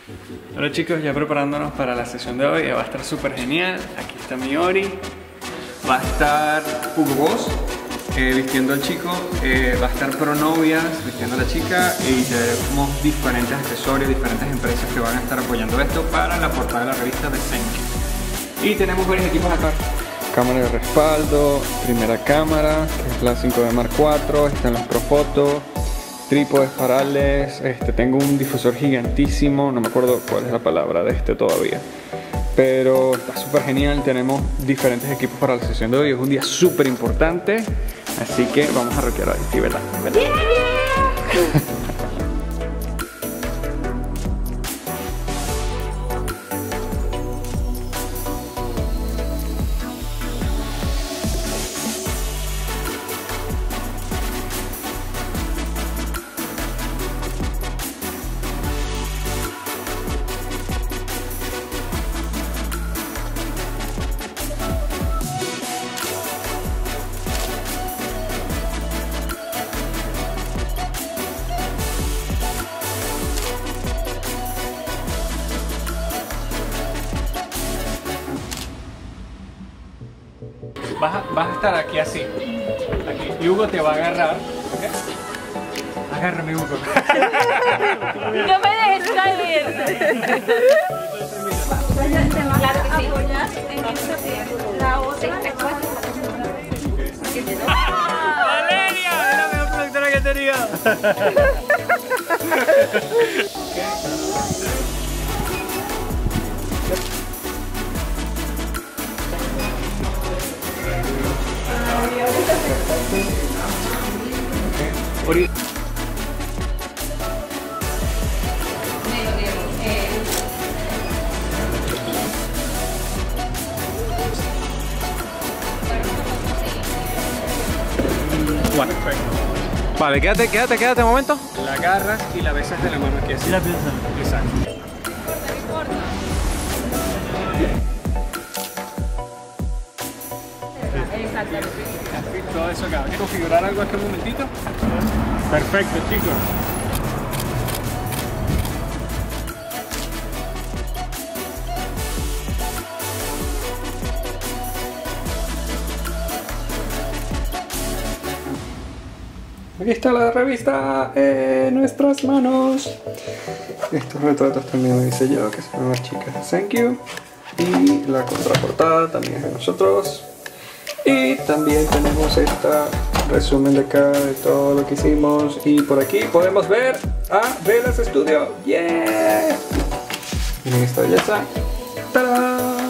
Hola chicos, ya preparándonos para la sesión de hoy. Va a estar súper genial. Aquí está mi Ori. Va a estar Hugo Boss vistiendo al chico. Va a estar Pronovias vistiendo a la chica. Y tenemos diferentes accesorios, diferentes empresas que van a estar apoyando esto para la portada de la revista de Senki. Y tenemos varios equipos acá. Cámara de respaldo, primera cámara, que es la 5D Mark IV. Están los Profoto. Trípodes parales, tengo un difusor gigantísimo, no me acuerdo cuál es la palabra de todavía, pero está súper genial. Tenemos diferentes equipos para la sesión de hoy, es un día súper importante, así que vamos a rockear hoy, sí, ¿verdad? Vas a estar aquí así, aquí, y Hugo te va a agarrar, ¿okay? Agárrame, Hugo. No me dejes salir. Claro que sí. En esto sí. La otra. ¡Valeria! ¡Es la mejor productora que he tenido! Ori. Bueno, perfecto. Vale, quédate un momento. La agarras y la besas de la mano aquí así. Y la piensas. Exacto. Todo eso acá. ¿Hay que configurar algo aquí un momentito? Perfecto, chicos. Aquí está la revista en nuestras manos. Estos retratos también lo hice yo, que son las chicas de Thank You. Y la contraportada también es de nosotros. Y también tenemos este resumen de acá de todo lo que hicimos. Y por aquí podemos ver a Velas Studio. ¡Yeah! Miren esta belleza. ¡Tarán!